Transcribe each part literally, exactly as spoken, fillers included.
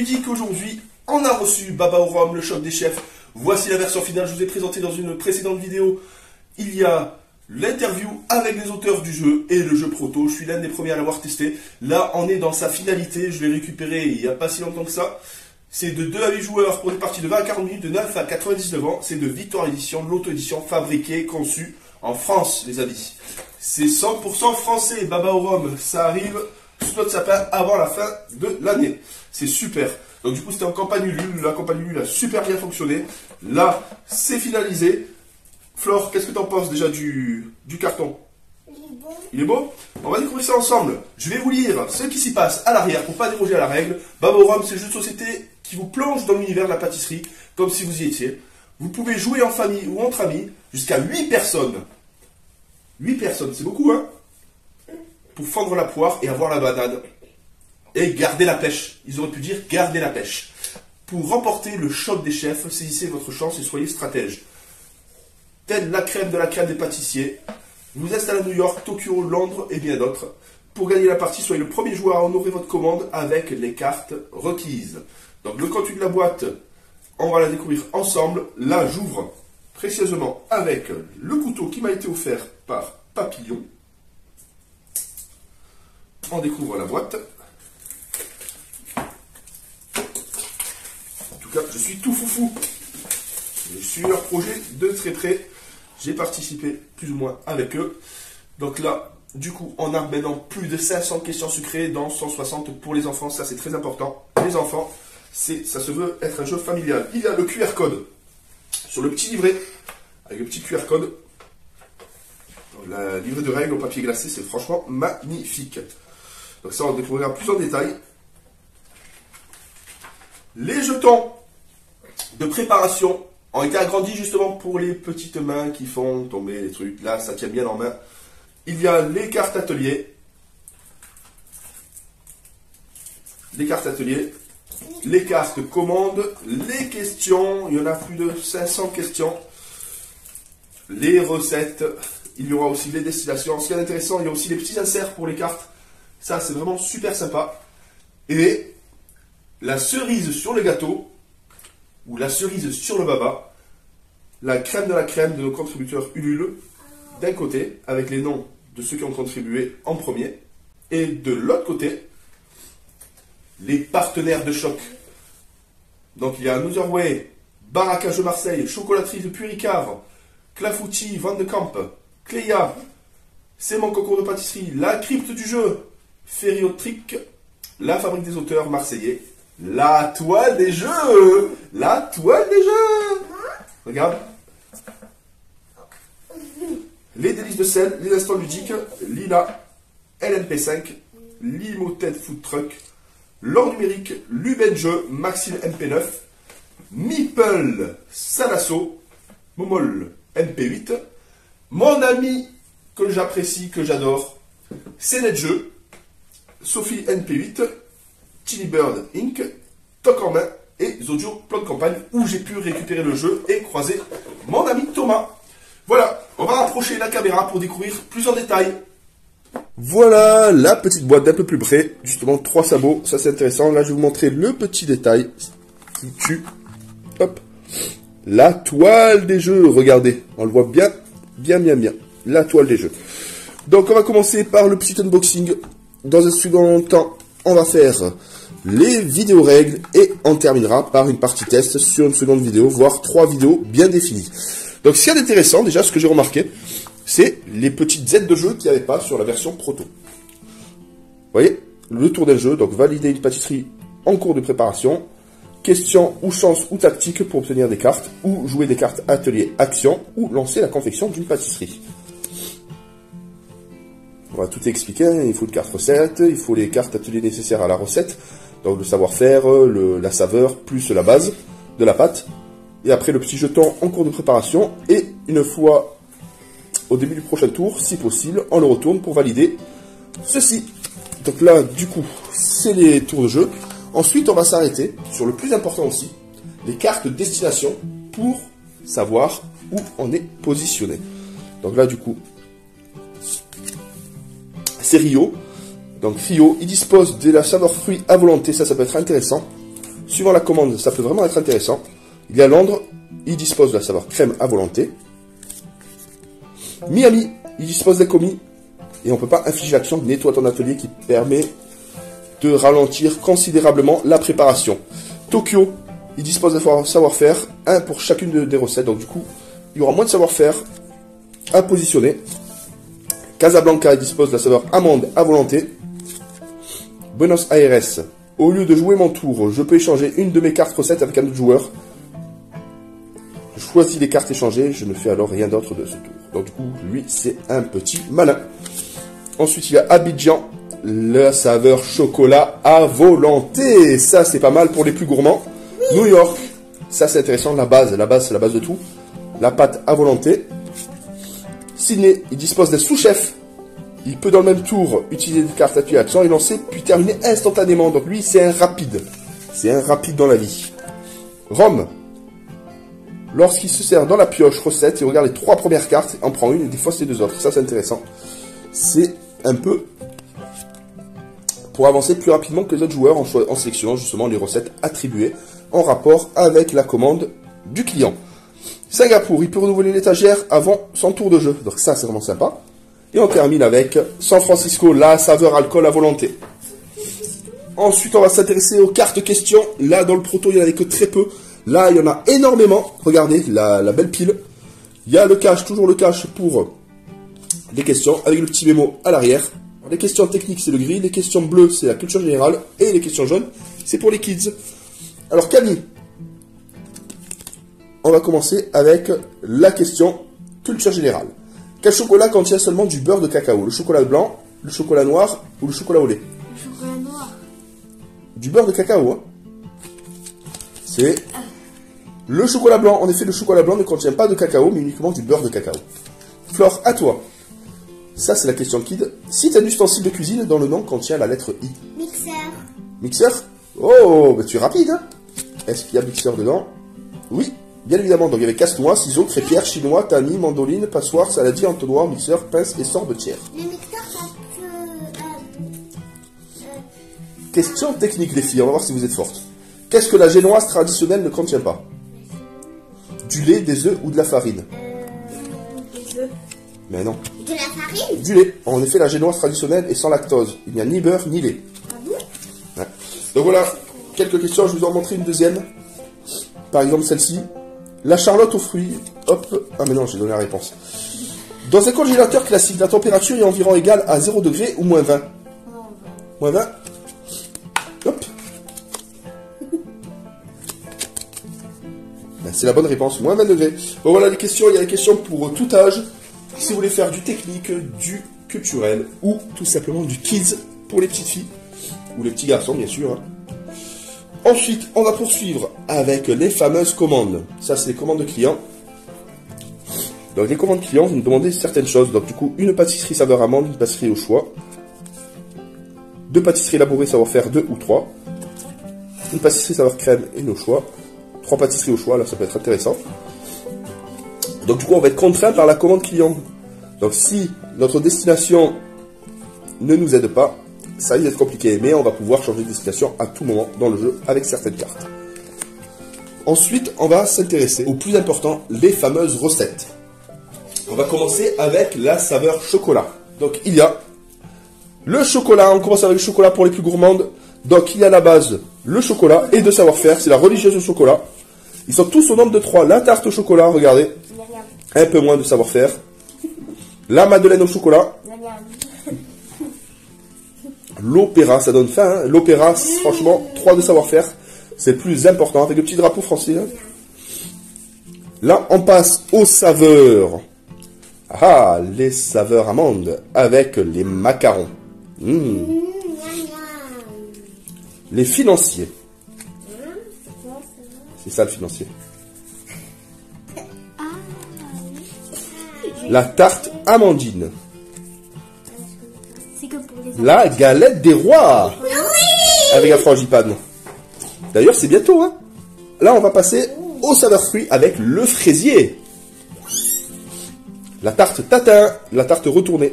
dis qu'aujourd'hui, on a reçu Baba au Rhum, le choc des chefs. Voici la version finale, je vous ai présenté dans une précédente vidéo. Il y a l'interview avec les auteurs du jeu et le jeu proto. Je suis l'un des premiers à l'avoir testé. Là, on est dans sa finalité. Je l'ai récupéré il n'y a pas si longtemps que ça. C'est de deux à huit joueurs pour des parties de vingt à quarante minutes, de neuf à quatre-vingt-dix-neuf ans. C'est de Victoire Edition, de l'auto-édition fabriquée, conçue en France, les amis. C'est cent pour cent français, Baba au Rhum. Ça arrive sous notre sapin avant la fin de l'année. C'est super. Donc du coup, c'était en campagne Ulule. La campagne Ulule a super bien fonctionné. Là, c'est finalisé. Flore, qu'est-ce que tu en penses déjà du, du carton? Il est beau. Il est beau? On va découvrir ça ensemble. Je vais vous lire ce qui s'y passe à l'arrière pour pas déroger à la règle. Baba au Rhum, c'est le jeu de société qui vous plonge dans l'univers de la pâtisserie, comme si vous y étiez. Vous pouvez jouer en famille ou entre amis, jusqu'à huit personnes. huit personnes, c'est beaucoup, hein? Pour fendre la poire et avoir la banane. Et garder la pêche. Ils auraient pu dire garder la pêche. Pour remporter le choc des chefs, saisissez votre chance et soyez stratège. Telle la crème de la crème des pâtissiers. Vous installez à New York, Tokyo, Londres et bien d'autres. Pour gagner la partie, soyez le premier joueur à honorer votre commande avec les cartes requises. Donc le contenu de la boîte, on va la découvrir ensemble. Là, j'ouvre précieusement avec le couteau qui m'a été offert par Papillon. On découvre la boîte. En tout cas, je suis tout foufou. Je suis leur projet de très près. J'ai participé plus ou moins avec eux. Donc là, du coup, on a maintenant plus de cinq cents questions sucrées, dont cent soixante pour les enfants. Ça, c'est très important. Les enfants, c'est, ça se veut être un jeu familial. Il y a le Q R code sur le petit livret, avec le petit Q R code. La livret de règles au papier glacé, c'est franchement magnifique. Donc ça, on découvrira plus en détail. Les jetons de préparation ont été agrandis justement pour les petites mains qui font tomber les trucs. Là, ça tient bien en main. Il y a les cartes ateliers. Les cartes ateliers. Les cartes commandes. Les questions. Il y en a plus de cinq cents questions. Les recettes. Il y aura aussi les destinations. Ce qui est intéressant, il y a aussi les petits inserts pour les cartes. Ça, c'est vraiment super sympa. Et la cerise sur le gâteau, ou la cerise sur le baba, la crème de la crème de nos contributeurs Ulule, d'un côté, avec les noms de ceux qui ont contribué en premier, et de l'autre côté, les partenaires de choc. Donc il y a Another Way, Baracage de Marseille, Chocolaterie de Puy-Ricard, Clafouti, Van de Camp, Cléa, C'est mon concours de pâtisserie, La Crypte du jeu, Ferriotric, La Fabrique des auteurs marseillais, La Toile des jeux, La Toile des jeux. Regarde. Les délices de sel, les instants ludiques, Lila, L M P cinq, Limoted Food Truck, L'or numérique, Luben Jeu, Maxime M P neuf, Meeple, Salasso, Momol M P huit, mon ami que j'apprécie, que j'adore, C'est Jeu, Sophie N P huit, Chili Bird Incorporé, Toc en main et Zodio Plan de campagne où j'ai pu récupérer le jeu et croiser mon ami Thomas. Voilà, on va rapprocher la caméra pour découvrir plus en détail. Voilà la petite boîte d'un peu plus près, justement trois sabots, ça c'est intéressant. Là je vais vous montrer le petit détail qui tue. Hop, la toile des jeux, regardez, on le voit bien, bien, bien, bien. La toile des jeux. Donc on va commencer par le petit unboxing. Dans un second temps, on va faire les vidéos règles et on terminera par une partie test sur une seconde vidéo, voire trois vidéos bien définies. Donc ce qu'il y a d'intéressant, déjà ce que j'ai remarqué, c'est les petites aides de jeu qu'il n'y avait pas sur la version proto. Vous voyez, le tour d'un jeu, donc valider une pâtisserie en cours de préparation, question ou chance ou tactique pour obtenir des cartes, ou jouer des cartes atelier action, ou lancer la confection d'une pâtisserie. On va tout expliquer, hein. Il faut une carte recette, il faut les cartes atelier nécessaires à la recette, donc le savoir-faire, le, la saveur, plus la base de la pâte, et après le petit jeton en cours de préparation, et une fois au début du prochain tour, si possible, on le retourne pour valider ceci. Donc là, du coup, c'est les tours de jeu. Ensuite, on va s'arrêter sur le plus important aussi, les cartes destination, pour savoir où on est positionné. Donc là, du coup, c'est Rio. Donc Rio, il dispose de la saveur fruit à volonté, ça, ça peut être intéressant. Suivant la commande, ça peut vraiment être intéressant. Il y a Londres, il dispose de la saveur crème à volonté. Miami, il dispose des commis. Et on ne peut pas infliger l'action nettoie ton atelier qui permet de ralentir considérablement la préparation. Tokyo, il dispose d'un savoir-faire, un pour chacune de, des recettes. Donc du coup, il y aura moins de savoir-faire à positionner. Casablanca, il dispose de la saveur amande à volonté. Buenos Aires, au lieu de jouer mon tour, je peux échanger une de mes cartes recettes avec un autre joueur. Je choisis les cartes échangées, je ne fais alors rien d'autre de ce tour. Donc du coup, lui, c'est un petit malin. Ensuite, il y a Abidjan, la saveur chocolat à volonté. Ça, c'est pas mal pour les plus gourmands. Oui. New York, ça c'est intéressant, la base, la base, c'est la base de tout. La pâte à volonté. Sydney, il dispose des sous-chefs. Il peut dans le même tour utiliser des cartes appuyées accent et lancer, puis terminer instantanément. Donc lui, c'est un rapide. C'est un rapide dans la vie. Rome, lorsqu'il se sert dans la pioche recette, il regarde les trois premières cartes, en prend une et défausse les deux autres. Ça, c'est intéressant. C'est un peu pour avancer plus rapidement que les autres joueurs en, en sélectionnant justement les recettes attribuées en rapport avec la commande du client. Singapour, il peut renouveler l'étagère avant son tour de jeu. Donc ça, c'est vraiment sympa. Et on termine avec San Francisco, la saveur alcool à volonté. Ensuite, on va s'intéresser aux cartes questions. Là, dans le proto, il n'y en avait que très peu. Là, il y en a énormément. Regardez, la, la belle pile. Il y a le cache, toujours le cache pour les questions, avec le petit mémo à l'arrière. Les questions techniques, c'est le gris. Les questions bleues, c'est la culture générale. Et les questions jaunes, c'est pour les kids. Alors, Camille, on va commencer avec la question culture générale. Quel chocolat contient seulement du beurre de cacao? Le chocolat blanc, le chocolat noir ou le chocolat au lait? Le chocolat noir. Du beurre de cacao, hein. C'est le chocolat blanc. En effet, le chocolat blanc ne contient pas de cacao, mais uniquement du beurre de cacao. Flore, à toi. Ça, c'est la question kid. Cite un ustensile de cuisine dont le nom contient la lettre I. Mixeur. Mixeur? Oh, mais tu es rapide, hein. Est-ce qu'il y a mixeur dedans? Oui. Bien évidemment, donc il y avait casse-noix, ciseaux, crêpière, chinois, tamis, mandoline, passoire, saladier, entonnoir, mixeur, pince et sorbetière. Le mixeur, ça peut... Euh, euh, Question technique, les filles, on va voir si vous êtes fortes. Qu'est-ce que la génoise traditionnelle ne contient pas? Du lait, des œufs ou de la farine? euh, des œufs. Mais non. De la farine? Du lait. En effet, la génoise traditionnelle est sans lactose. Il n'y a ni beurre ni lait. Ah bon? Ouais. Donc voilà, quelques questions, je vous en montrer une deuxième. Par exemple, celle-ci. La charlotte aux fruits, hop, ah mais non, j'ai donné la réponse. Dans un congélateur classique, la température est environ égale à zéro degré ou moins vingt. Moins vingt. Hop. Ben, c'est la bonne réponse, moins vingt degrés. Bon voilà les questions, il y a des questions pour tout âge. Si vous voulez faire du technique, du culturel ou tout simplement du kids pour les petites filles. Ou les petits garçons bien sûr. Hein. Ensuite, on va poursuivre avec les fameuses commandes. Ça, c'est les commandes de clients. Donc, les commandes clients, vous nous demandez certaines choses. Donc, du coup, une pâtisserie saveur amande, une pâtisserie au choix. Deux pâtisseries élaborées savoir-faire, deux ou trois. Une pâtisserie saveur crème et nos choix. Trois pâtisseries au choix, là, ça peut être intéressant. Donc, du coup, on va être contraint par la commande client. Donc, si notre destination ne nous aide pas, ça risque d'être compliqué, mais on va pouvoir changer de destination à tout moment dans le jeu avec certaines cartes. Ensuite, on va s'intéresser au plus important, les fameuses recettes. On va commencer avec la saveur chocolat. Donc, il y a le chocolat. On commence avec le chocolat pour les plus gourmandes. Donc, il y a à la base le chocolat et de savoir-faire. C'est la religieuse au chocolat. Ils sont tous au nombre de trois. La tarte au chocolat, regardez. Un peu moins de savoir-faire. La madeleine au chocolat. L'opéra, ça donne faim. Hein. L'opéra, franchement, trois de savoir-faire. C'est le plus important, avec le petit drapeau français. Hein. Là, on passe aux saveurs. Ah, les saveurs amandes avec les macarons. Mmh. Les financiers. C'est ça le financier. La tarte amandine. La galette des rois. Oui, avec la frangipane. D'ailleurs, c'est bientôt. Hein. Là, on va passer aux saveurs fruits avec le fraisier. La tarte tatin. La tarte retournée.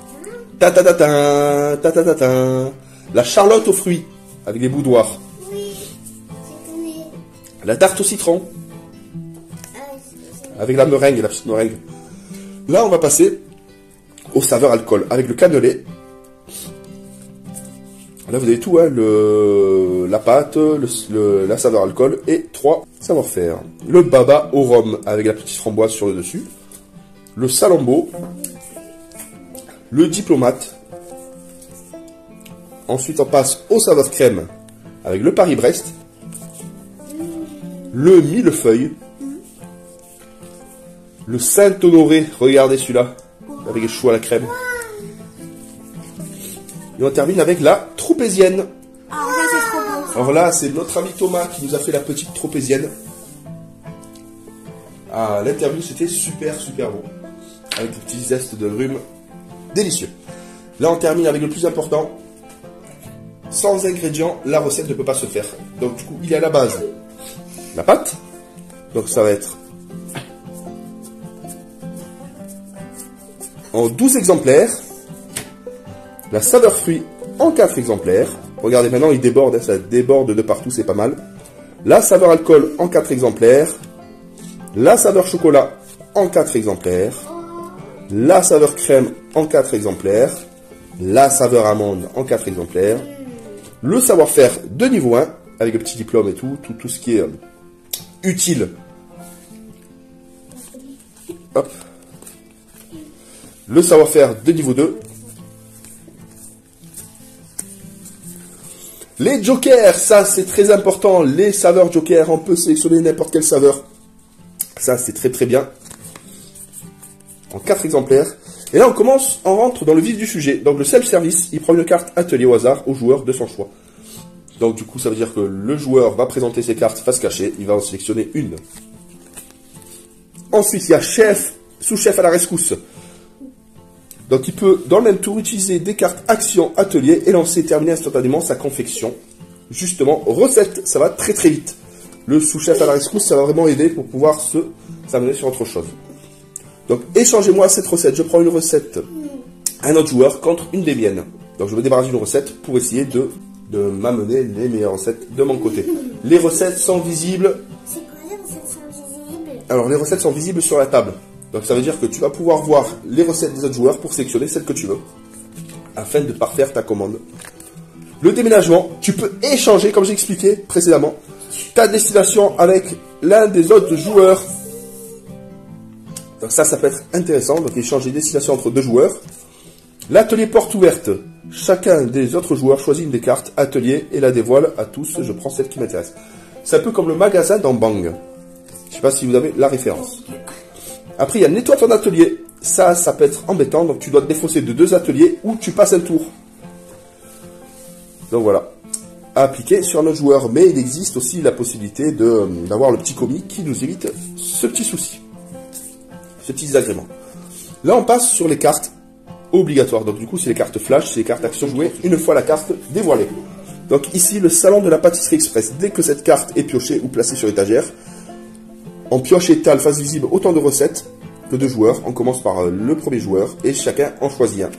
Tatatatin. Tatatatin. La charlotte aux fruits avec les boudoirs. Oui. La tarte au citron. Avec la meringue, la petite meringue. Là, on va passer aux saveurs alcool. Avec le cannelé. Là, vous avez tout, hein, le, la pâte, le, le, la saveur alcool et trois savoir-faire. Le baba au rhum avec la petite framboise sur le dessus. Le salambo. Le diplomate. Ensuite, on passe aux saveurs crème avec le Paris-Brest. Le millefeuille. Le Saint-Honoré, regardez celui-là, avec les choux à la crème. Et on termine avec la tropézienne. Ah, ça c'est trop bon. Alors là, c'est notre ami Thomas qui nous a fait la petite tropézienne. Ah, l'interview, c'était super, super bon. Avec des petits zestes de rhume. Délicieux. Là, on termine avec le plus important. Sans ingrédients, la recette ne peut pas se faire. Donc, du coup, il y a à la base la pâte. Donc, ça va être en douze exemplaires. La saveur fruit en quatre exemplaires. Regardez, maintenant, il déborde. Hein, ça déborde de partout, c'est pas mal. La saveur alcool en quatre exemplaires. La saveur chocolat en quatre exemplaires. La saveur crème en quatre exemplaires. La saveur amande en quatre exemplaires. Le savoir-faire de niveau un, avec le petit diplôme et tout, tout, tout ce qui est euh, utile. Hop. Le savoir-faire de niveau deux. Les jokers, ça c'est très important. Les saveurs jokers, on peut sélectionner n'importe quelle saveur. Ça c'est très très bien. En quatre exemplaires. Et là, on commence, on rentre dans le vif du sujet. Donc, le self-service, il prend une carte atelier au hasard au joueur de son choix. Donc, du coup, ça veut dire que le joueur va présenter ses cartes face cachée. Il va en sélectionner une. Ensuite, il y a chef, sous-chef à la rescousse. Donc, il peut, dans le même tour, utiliser des cartes action atelier et lancer et terminer instantanément sa confection. Justement, recette, ça va très très vite. Le sous-chef à la rescousse, ça va vraiment aider pour pouvoir se s'amener sur autre chose. Donc, échangez-moi cette recette. Je prends une recette à un autre joueur contre une des miennes. Donc, je me débarrasse d'une recette pour essayer de, de m'amener les meilleures recettes de mon côté. Les recettes sont visibles. C'est quoi les recettes sont visibles? Alors, les recettes sont visibles sur la table. Donc, ça veut dire que tu vas pouvoir voir les recettes des autres joueurs pour sélectionner celle que tu veux. Afin de parfaire ta commande. Le déménagement, tu peux échanger, comme j'ai expliqué précédemment, ta destination avec l'un des autres joueurs. Donc ça, ça peut être intéressant. Donc échanger destination entre deux joueurs. L'atelier porte ouverte. Chacun des autres joueurs choisit une des cartes atelier et la dévoile à tous. Je prends celle qui m'intéresse. C'est un peu comme le magasin dans Bang. Je ne sais pas si vous avez la référence. Après, il y a nettoie ton atelier. Ça, ça peut être embêtant. Donc tu dois te défausser de deux ateliers ou tu passes un tour. Donc voilà. À appliquer sur notre joueur. Mais il existe aussi la possibilité d'avoir le petit commis qui nous évite ce petit souci. Ce petit désagrément. Là, on passe sur les cartes obligatoires. Donc, du coup, c'est les cartes flash, c'est les cartes action jouées une fois la carte dévoilée. Donc, ici, le salon de la pâtisserie express. Dès que cette carte est piochée ou placée sur étagère, on pioche étale face visible autant de recettes que de joueurs. On commence par le premier joueur et chacun en choisit un.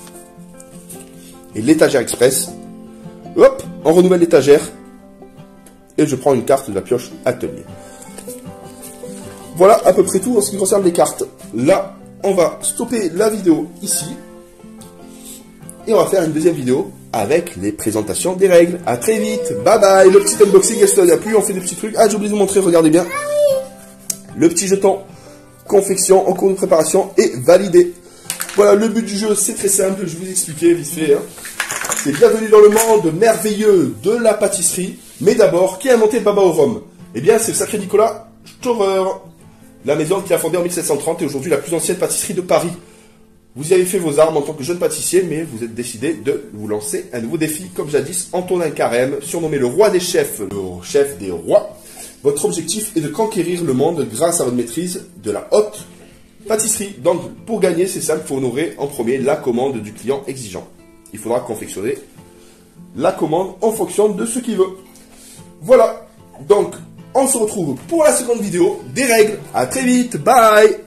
Et l'étagère express, hop, on renouvelle l'étagère et je prends une carte de la pioche atelier. Voilà à peu près tout en ce qui concerne les cartes. Là, on va stopper la vidéo ici. Et on va faire une deuxième vidéo avec les présentations des règles. A très vite. Bye bye. Le petit unboxing, est-ce qu'il y a plus? On fait des petits trucs. Ah, j'ai oublié de vous montrer, regardez bien. Le petit jeton confection en cours de préparation est validé. Voilà, le but du jeu, c'est très simple. Je vais vous expliquer vite fait. Hein. C'est bienvenue dans le monde merveilleux de la pâtisserie. Mais d'abord, qui a inventé le baba au rhum? Eh bien, c'est le sacré Nicolas Storer. La maison qui a fondé en mille sept cent trente est aujourd'hui la plus ancienne pâtisserie de Paris. Vous y avez fait vos armes en tant que jeune pâtissier, mais vous êtes décidé de vous lancer un nouveau défi, comme jadis Antonin Carême, surnommé le roi des chefs, le chef des rois. Votre objectif est de conquérir le monde grâce à votre maîtrise de la haute pâtisserie. Donc, pour gagner, c'est simple, il faut honorer en premier la commande du client exigeant. Il faudra confectionner la commande en fonction de ce qu'il veut. Voilà, donc... on se retrouve pour la seconde vidéo des règles. À très vite. Bye.